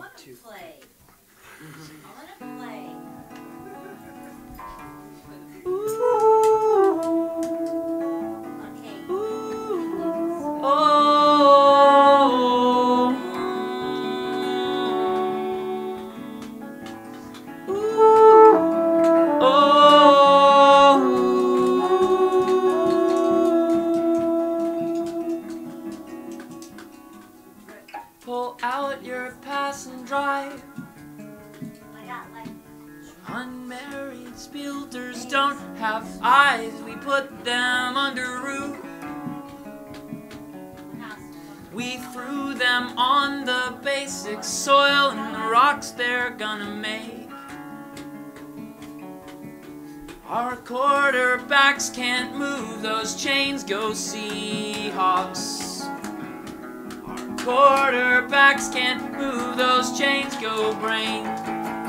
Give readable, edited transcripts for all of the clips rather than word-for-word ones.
to play. I want to play. Okay. oh. Pull out your pass and drive. Unmarried spielters don't have eyes. We put them under roof. We threw them on the basic soil and the rocks they're gonna make. Our quarterbacks can't move those chains, go Seahawks. Our quarterbacks can't move those chains, go Brains.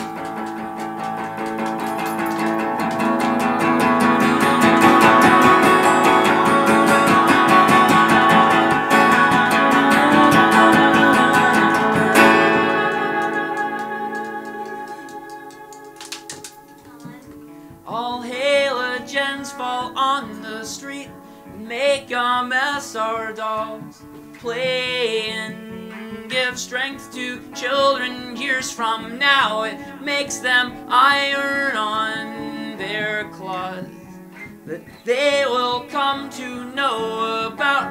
All halogens fall on the street and make a mess. Our dogs play and give strength to children years from now. It makes them iron on their claws that they will come to know about.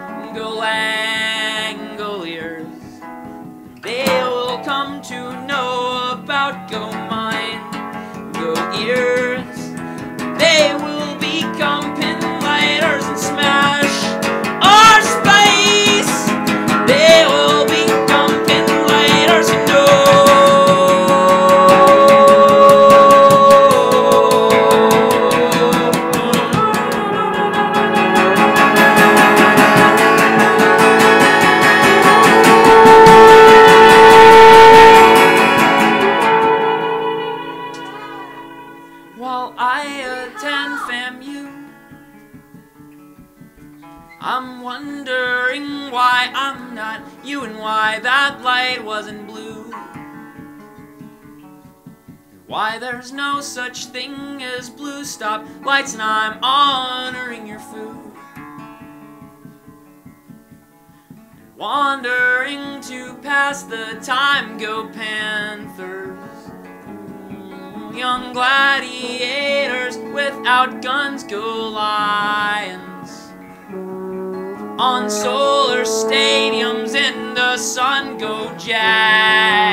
Langoliers, they will come to know about. Go mine, go ears. They will become pinlighters and smash our space. They will become pinlighters, you know. While I attend FAMU, I'm wondering why I'm not you and why that light wasn't blue. Why there's no such thing as blue stop lights and I'm honoring your food. Wandering to pass the time, go Panthers. Young gladiators without guns, go Lions. On solar stadiums in the sun, go Jags.